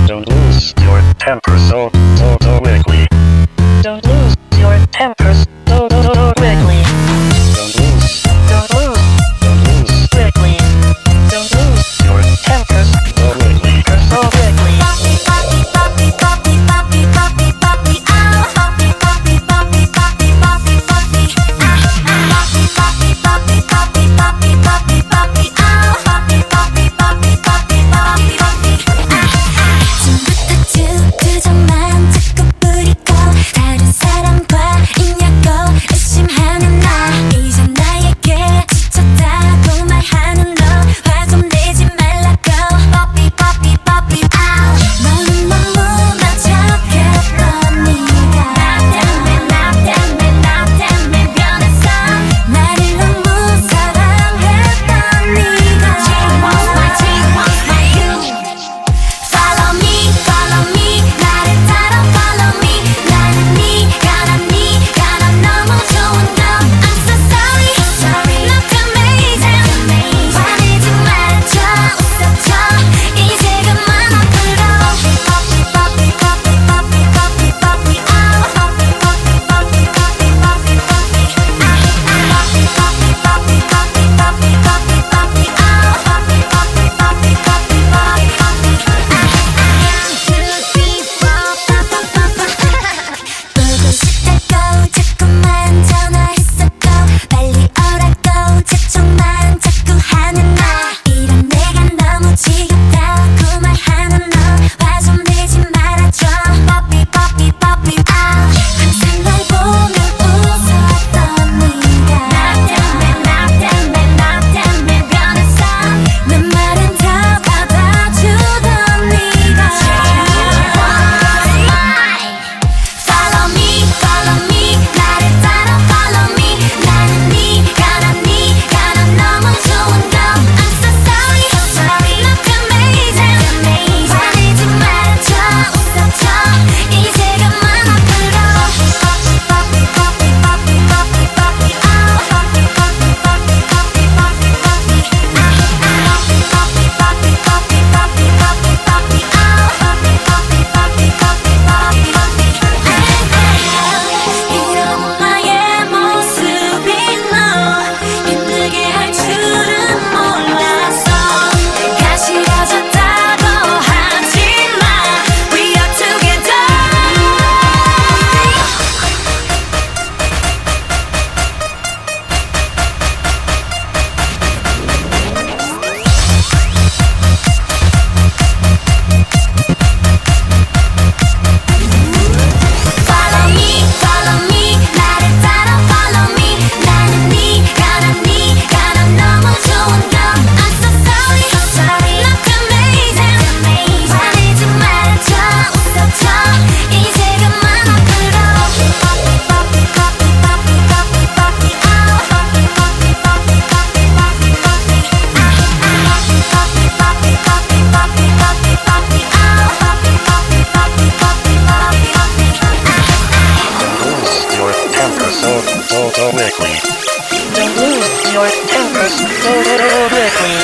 Don't lose your temper so quickly. Don't lose your temper so quickly. Don't lose Quickly. Don't lose your temper so quickly. so quickly. 그저만 자꾸 부리고 다른 사람과 있냐고 의심하는 나 이제 나에게 지쳤다고 말하는 너 화 좀 내지 말라고 Poppy Poppy Poppy out 너는 너무 만족했던 네가 나 때문에 변했어 나를 너무 사랑했던 네가 She wants my you Follow me, follow me 나를 따라 follow me 나는 네가 난 너무 좋은 너 I'm so sorry, look amazing 화내지 말아줘 웃어줘 이제 그만 아프러 Poppy, poppy, poppy, poppy, poppy, poppy, out Poppy, poppy, poppy, poppy, poppy, poppy Poppy, poppy, poppy, poppy, poppy, poppy, poppy, out Poppy, poppy, poppy, poppy, poppy, poppy 보고 싶다고 자꾸만 전화했었고 빨리 오라고 재촉만 자꾸 하는 나 이런 내가 너무 지겹다고 말하는 너 화 좀 내지 말아줘 Poppy Poppy Poppy out 항상 널 보면 웃었던 네가 나 때문에 변했어 내 말은 다 받아주던 네가 Follow me, follow me 나를 따라 follow me 나는 네가 난 너무 좋은 너 I'm so sorry, look amazing 화내지 말아줘 웃어줘 이제 그만 아프러 Poppy, poppy, poppy, poppy, poppy, poppy, out Poppy, poppy, poppy, poppy, poppy, poppy Poppy, poppy, poppy, poppy, poppy, poppy, poppy, out Poppy, poppy, poppy, poppy, poppy, poppy 이런 나의 모습이 너 힘들게 할 줄은 몰랐어 내가 싫어졌다고 하지마 We are together Follow me 나를 따라 follow me 나는 네가 난 너무 좋은 너 I'm so sorry, look amazing 화내지 말아줘 웃어줘 이제 그만 아프러 Poppy, poppy, poppy, poppy, poppy, poppy, out Poppy, poppy, poppy, poppy, poppy, poppy Poppy, poppy, poppy, poppy, poppy, poppy, poppy, out Poppy, poppy, poppy, poppy, poppy, poppy Don't lose your temper so quickly. Don't lose your temper so quickly.